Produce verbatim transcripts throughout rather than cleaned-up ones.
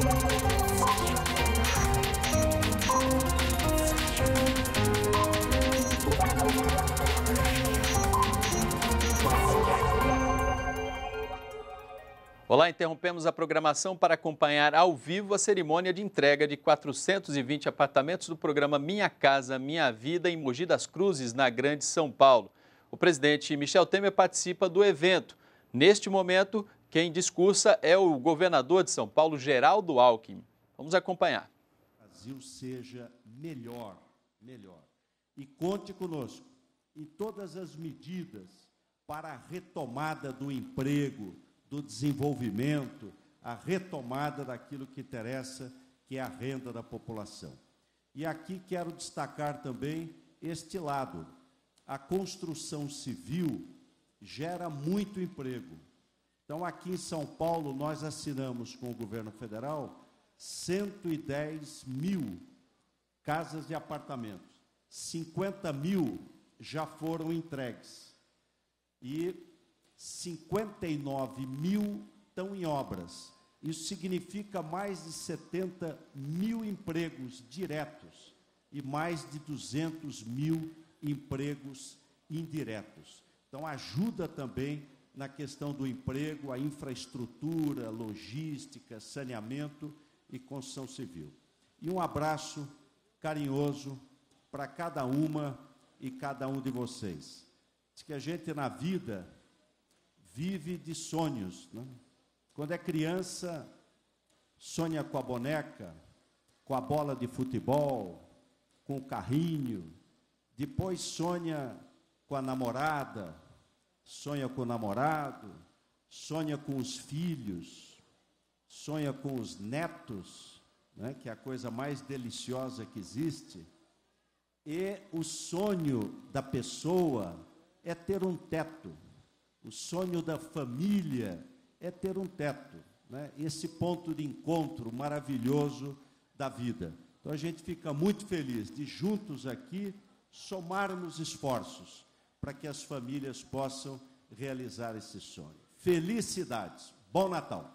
Olá, interrompemos a programação para acompanhar ao vivo a cerimônia de entrega de quatrocentos e vinte apartamentos do programa Minha Casa, Minha Vida em Mogi das Cruzes, na Grande São Paulo. O presidente Michel Temer participa do evento. Neste momento, quem discursa é o governador de São Paulo, Geraldo Alckmin. Vamos acompanhar. O Brasil seja melhor, melhor. E conte conosco em todas as medidas para a retomada do emprego, do desenvolvimento, a retomada daquilo que interessa, que é a renda da população. E aqui quero destacar também este lado. A construção civil gera muito emprego. Então, aqui em São Paulo, nós assinamos com o governo federal cento e dez mil casas de apartamentos. cinquenta mil já foram entregues. E cinquenta e nove mil estão em obras. Isso significa mais de setenta mil empregos diretos e mais de duzentos mil empregos indiretos. Então, ajuda também na questão do emprego, a infraestrutura, logística, saneamento e construção civil. E um abraço carinhoso para cada uma e cada um de vocês. Diz que a gente, na vida, vive de sonhos, né? Quando é criança, sonha com a boneca, com a bola de futebol, com o carrinho. Depois sonha com a namorada, sonha com o namorado, sonha com os filhos, sonha com os netos, né? Que é a coisa mais deliciosa que existe. E o sonho da pessoa é ter um teto. O sonho da família é ter um teto, né? Esse ponto de encontro maravilhoso da vida. Então, a gente fica muito feliz de, juntos aqui, somarmos esforços para que as famílias possam realizar esse sonho. Felicidades! Bom Natal!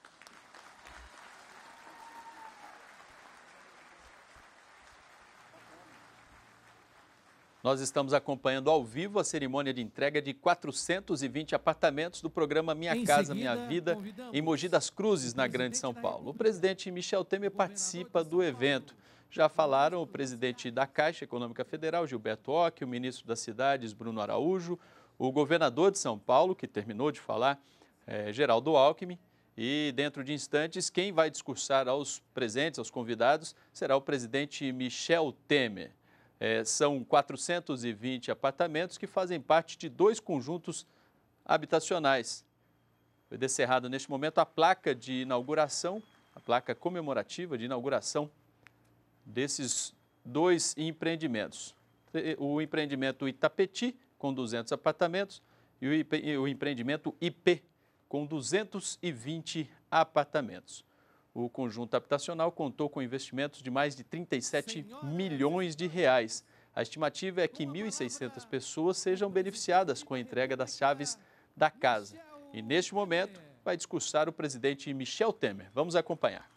Nós estamos acompanhando ao vivo a cerimônia de entrega de quatrocentos e vinte apartamentos do programa Minha Em Casa, seguida, Minha Vida, convidamos em Mogi das Cruzes, o na Grande São presidente da Paulo. O presidente Michel Temer participa do evento. Já falaram o presidente da Caixa Econômica Federal, Gilberto Occhi, o ministro das Cidades, Bruno Araújo, o governador de São Paulo, que terminou de falar, é, Geraldo Alckmin. E, dentro de instantes, quem vai discursar aos presentes, aos convidados, será o presidente Michel Temer. É, são quatrocentos e vinte apartamentos que fazem parte de dois conjuntos habitacionais. Foi descerrada neste momento a placa de inauguração, a placa comemorativa de inauguração desses dois empreendimentos. O empreendimento Itapetí, com duzentos apartamentos, e o empreendimento I P, com duzentos e vinte apartamentos. O conjunto habitacional contou com investimentos de mais de trinta e sete milhões de reais. A estimativa é que mil e seiscentas pessoas sejam beneficiadas com a entrega das chaves da casa. E, neste momento, vai discursar o presidente Michel Temer. Vamos acompanhar.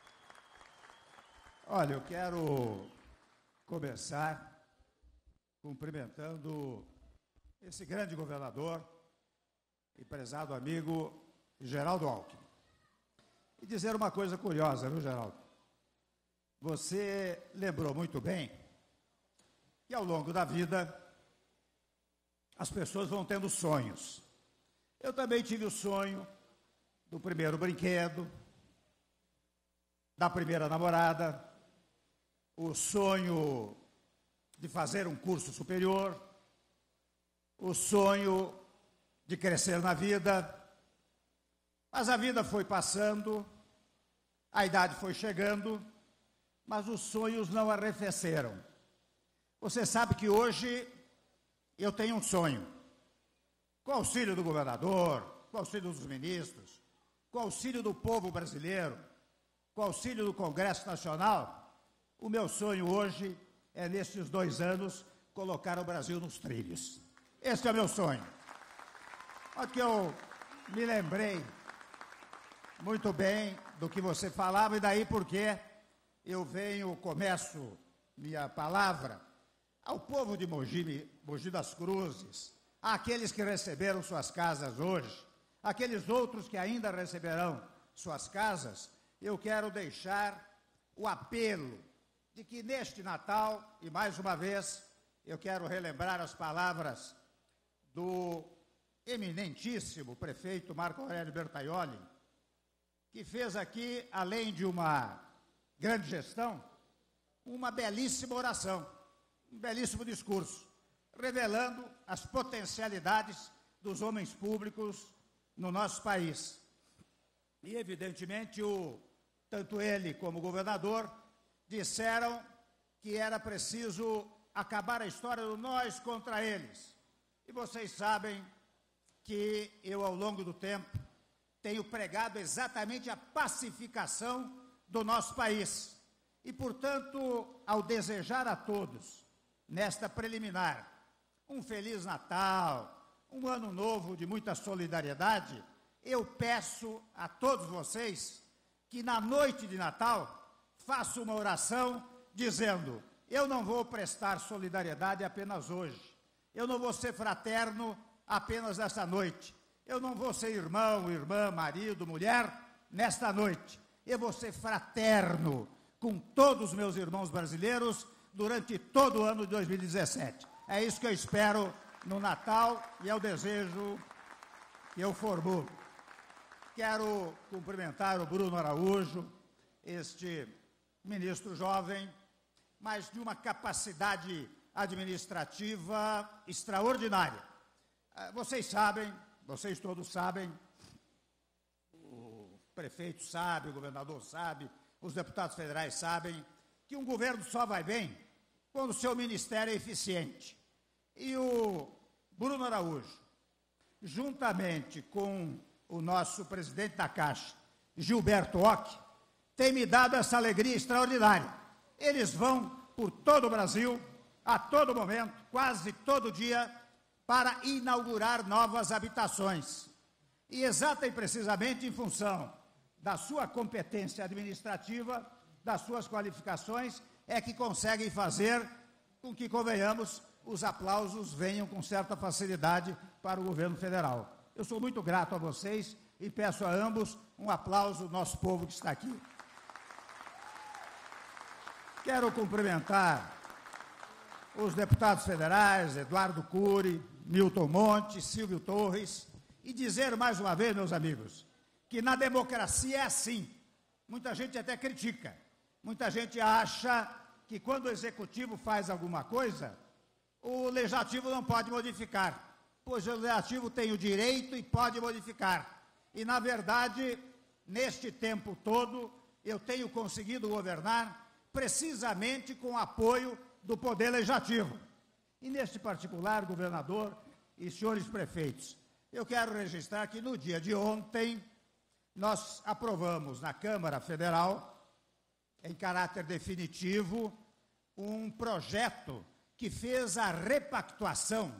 Olha, eu quero começar cumprimentando esse grande governador e prezado amigo Geraldo Alckmin. E dizer uma coisa curiosa, viu, Geraldo? Você lembrou muito bem que, ao longo da vida, as pessoas vão tendo sonhos. Eu também tive o sonho do primeiro brinquedo, da primeira namorada, o sonho de fazer um curso superior, o sonho de crescer na vida. Mas a vida foi passando, a idade foi chegando, mas os sonhos não arrefeceram. Você sabe que hoje eu tenho um sonho. Com o auxílio do governador, com o auxílio dos ministros, com o auxílio do povo brasileiro, com o auxílio do Congresso Nacional, o meu sonho hoje é, nestes dois anos, colocar o Brasil nos trilhos. Esse é o meu sonho. Olha que eu me lembrei muito bem do que você falava, e daí porque eu venho, começo minha palavra ao povo de Mogi, Mogi das Cruzes, àqueles que receberam suas casas hoje, aqueles outros que ainda receberão suas casas. Eu quero deixar o apelo de que neste Natal, e mais uma vez, eu quero relembrar as palavras do eminentíssimo prefeito Marco Aurélio Bertaioli, que fez aqui, além de uma grande gestão, uma belíssima oração, um belíssimo discurso, revelando as potencialidades dos homens públicos no nosso país. E, evidentemente, o, tanto ele como o governador disseram que era preciso acabar a história do nós contra eles. E vocês sabem que eu, ao longo do tempo, tenho pregado exatamente a pacificação do nosso país. E, portanto, ao desejar a todos, nesta preliminar, um Feliz Natal, um Ano Novo de muita solidariedade, eu peço a todos vocês que, na noite de Natal, façam uma oração dizendo: eu não vou prestar solidariedade apenas hoje, eu não vou ser fraterno apenas nesta noite, eu não vou ser irmão, irmã, marido, mulher nesta noite, eu vou ser fraterno com todos os meus irmãos brasileiros durante todo o ano de dois mil e dezessete. É isso que eu espero no Natal e é o desejo que eu formulo. Quero cumprimentar o Bruno Araújo, este ministro jovem, mas de uma capacidade administrativa extraordinária. Vocês sabem, vocês todos sabem, o prefeito sabe, o governador sabe, os deputados federais sabem, que um governo só vai bem quando o seu ministério é eficiente. E o Bruno Araújo, juntamente com o nosso presidente da Caixa, Gilberto Ock, tem me dado essa alegria extraordinária. Eles vão por todo o Brasil, a todo momento, quase todo dia, para inaugurar novas habitações. E exata e precisamente em função da sua competência administrativa, das suas qualificações, é que conseguem fazer com que, convenhamos, os aplausos venham com certa facilidade para o governo federal. Eu sou muito grato a vocês e peço a ambos um aplauso do nosso povo que está aqui. Quero cumprimentar os deputados federais, Eduardo Cury, Milton Monte, Silvio Torres, e dizer mais uma vez, meus amigos, que na democracia é assim. Muita gente até critica, muita gente acha que quando o executivo faz alguma coisa, o legislativo não pode modificar, pois o legislativo tem o direito e pode modificar. E, na verdade, neste tempo todo, eu tenho conseguido governar precisamente com o apoio do Poder Legislativo. E, neste particular, governador e senhores prefeitos, eu quero registrar que no dia de ontem nós aprovamos na Câmara Federal, em caráter definitivo, um projeto que fez a repactuação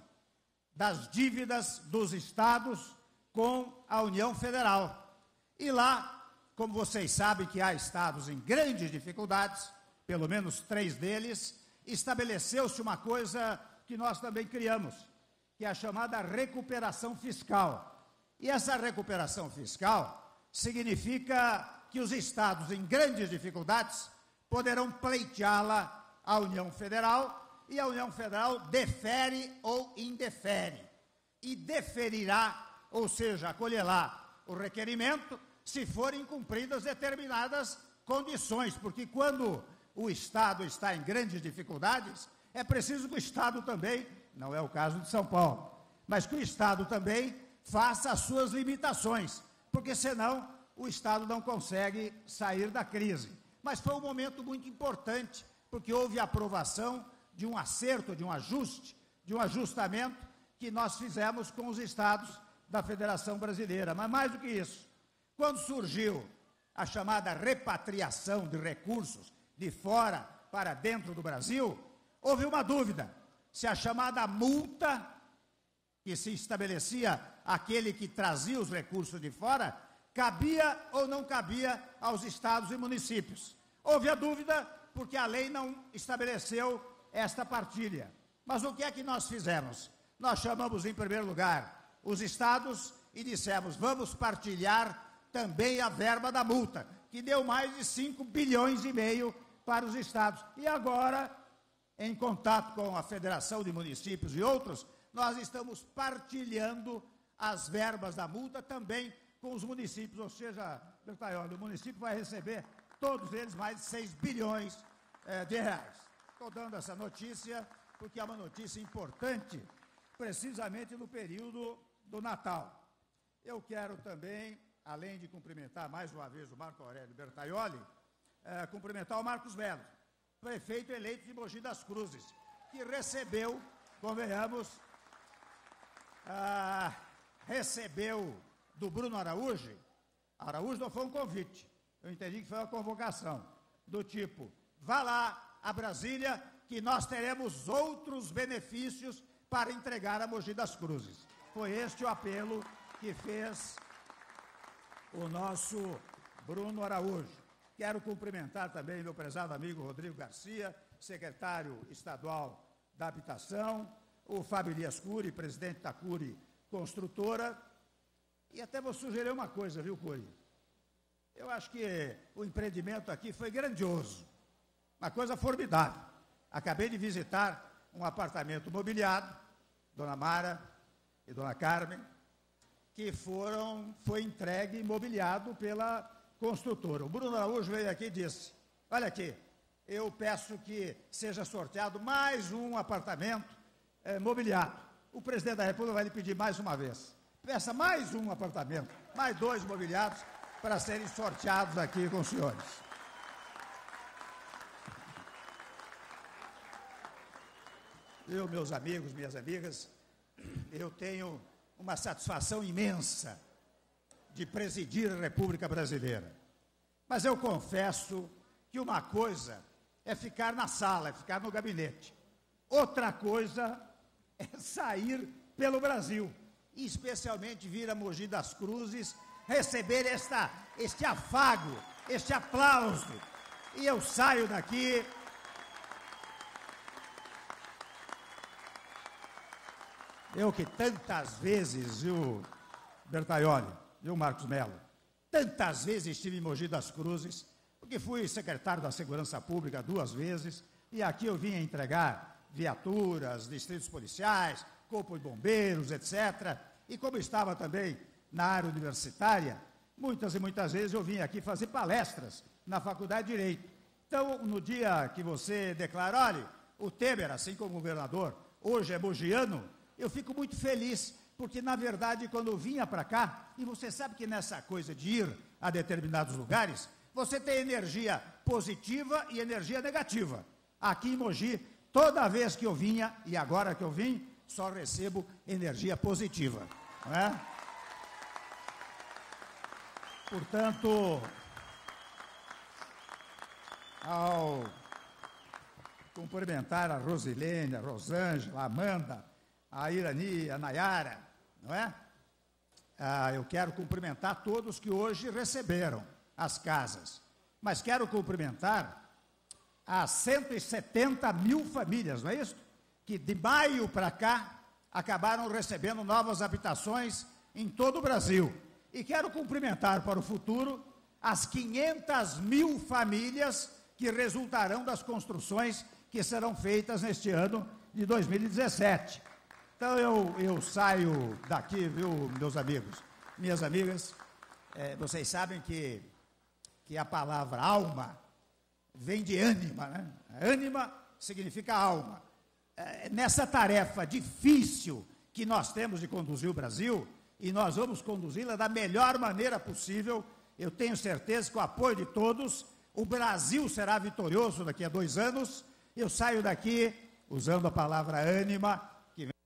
das dívidas dos estados com a União Federal. E lá, como vocês sabem que há estados em grandes dificuldades, pelo menos três deles, estabeleceu-se uma coisa que nós também criamos, que é a chamada recuperação fiscal. E essa recuperação fiscal significa que os estados em grandes dificuldades poderão pleiteá-la à União Federal, e a União Federal defere ou indefere. E deferirá, ou seja, acolherá o requerimento se forem cumpridas determinadas condições, porque quando o Estado está em grandes dificuldades, é preciso que o Estado também, não é o caso de São Paulo, mas que o Estado também faça as suas limitações, porque senão o Estado não consegue sair da crise. Mas foi um momento muito importante, porque houve a aprovação de um acerto, de um ajuste, de um ajustamento que nós fizemos com os estados da Federação Brasileira. Mas mais do que isso, quando surgiu a chamada repatriação de recursos de fora para dentro do Brasil, houve uma dúvida se a chamada multa que se estabelecia aquele que trazia os recursos de fora cabia ou não cabia aos estados e municípios. Houve a dúvida porque a lei não estabeleceu esta partilha. Mas o que é que nós fizemos? Nós chamamos, em primeiro lugar, os estados e dissemos, vamos partilhar também a verba da multa, que deu mais de cinco bilhões e meio para os estados. E agora, em contato com a Federação de Municípios e outros, nós estamos partilhando as verbas da multa também com os municípios, ou seja, Bertaioli, o município vai receber, todos eles, mais de seis bilhões eh, de reais. Estou dando essa notícia porque é uma notícia importante, precisamente no período do Natal. Eu quero também, além de cumprimentar mais uma vez o Marco Aurélio Bertaioli, eh, cumprimentar o Marcos Melo, prefeito eleito de Mogi das Cruzes, que recebeu, convenhamos, ah, recebeu do Bruno Araújo, Araújo não foi um convite, eu entendi que foi uma convocação, do tipo, vá lá a Brasília, que nós teremos outros benefícios para entregar a Mogi das Cruzes. Foi este o apelo que fez o nosso Bruno Araújo. Quero cumprimentar também meu prezado amigo Rodrigo Garcia, secretário estadual da Habitação, o Fábio Elias Cury, presidente da Cury Construtora, e até vou sugerir uma coisa, viu, Cury? Eu acho que o empreendimento aqui foi grandioso, uma coisa formidável. Acabei de visitar um apartamento mobiliado, Dona Mara e Dona Carmen, que foram, foi entregue imobiliado pela construtora. O Bruno Araújo veio aqui e disse, olha aqui, eu peço que seja sorteado mais um apartamento é, mobiliado. O presidente da República vai lhe pedir mais uma vez. Peça mais um apartamento, mais dois mobiliados para serem sorteados aqui com os senhores. Eu, meus amigos, minhas amigas, eu tenho uma satisfação imensa de presidir a República Brasileira. Mas eu confesso que uma coisa é ficar na sala, é ficar no gabinete. Outra coisa é sair pelo Brasil, e especialmente vir a Mogi das Cruzes, receber esta, este afago, este aplauso. E eu saio daqui eu que tantas vezes, viu, Bertaioli, viu, Marcos Melo, tantas vezes estive em Mogi das Cruzes, porque fui secretário da Segurança Pública duas vezes, e aqui eu vim entregar viaturas, distritos policiais, corpo de bombeiros, etcétera. E como estava também na área universitária, muitas e muitas vezes eu vim aqui fazer palestras na Faculdade de Direito. Então, no dia que você declara, olha, o Temer, assim como o governador, hoje é mogiano, eu fico muito feliz, porque, na verdade, quando eu vinha para cá, e você sabe que nessa coisa de ir a determinados lugares, você tem energia positiva e energia negativa. Aqui em Mogi, toda vez que eu vinha, e agora que eu vim, só recebo energia positiva, não é? Portanto, ao cumprimentar a Rosilene, a Rosângela, a Amanda, a Irani, a Nayara, não é? Ah, eu quero cumprimentar todos que hoje receberam as casas, mas quero cumprimentar as cento e setenta mil famílias, não é isso? Que de maio para cá acabaram recebendo novas habitações em todo o Brasil. E quero cumprimentar para o futuro as quinhentas mil famílias que resultarão das construções que serão feitas neste ano de dois mil e dezessete. Então, eu, eu saio daqui, viu, meus amigos, minhas amigas, é, vocês sabem que, que a palavra alma vem de ânima, né? Ânima significa alma. É, nessa tarefa difícil que nós temos de conduzir o Brasil, e nós vamos conduzi-la da melhor maneira possível, eu tenho certeza que com o apoio de todos, o Brasil será vitorioso daqui a dois anos. Eu saio daqui usando a palavra ânima, que vem...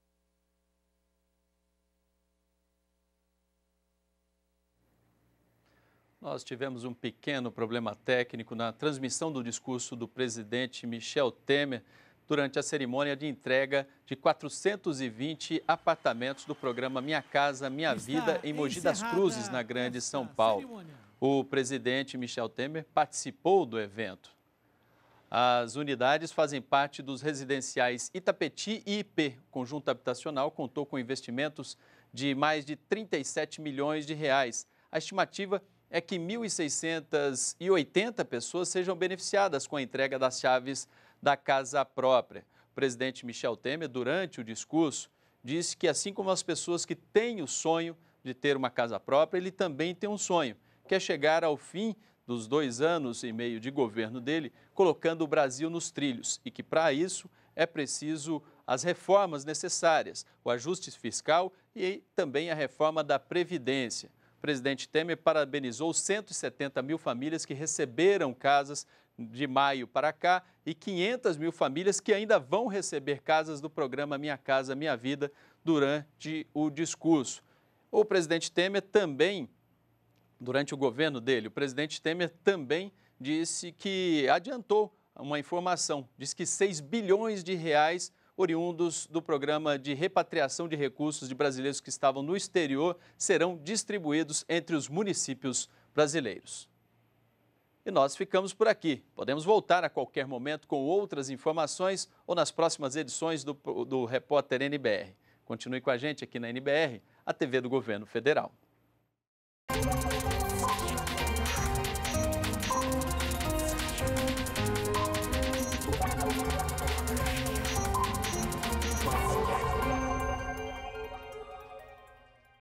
Nós tivemos um pequeno problema técnico na transmissão do discurso do presidente Michel Temer durante a cerimônia de entrega de quatrocentos e vinte apartamentos do programa Minha Casa Minha Vida em Mogi das Cruzes, na Grande São Paulo. O presidente Michel Temer participou do evento. As unidades fazem parte dos residenciais Itapetí e I P. O conjunto habitacional contou com investimentos de mais de trinta e sete milhões de reais. A estimativa é que mil seiscentas e oitenta pessoas sejam beneficiadas com a entrega das chaves da casa própria. O presidente Michel Temer, durante o discurso, disse que assim como as pessoas que têm o sonho de ter uma casa própria, ele também tem um sonho, que é chegar ao fim dos dois anos e meio de governo dele, colocando o Brasil nos trilhos, e que para isso é preciso as reformas necessárias, o ajuste fiscal e também a reforma da Previdência. O presidente Temer parabenizou cento e setenta mil famílias que receberam casas de maio para cá e quinhentas mil famílias que ainda vão receber casas do programa Minha Casa Minha Vida durante o discurso. O presidente Temer também, durante o governo dele, o presidente Temer também disse que adiantou uma informação, diz que seis bilhões de reais oriundos do programa de repatriação de recursos de brasileiros que estavam no exterior serão distribuídos entre os municípios brasileiros. E nós ficamos por aqui. Podemos voltar a qualquer momento com outras informações ou nas próximas edições do, do Repórter N B R. Continue com a gente aqui na N B R, a T V do Governo Federal.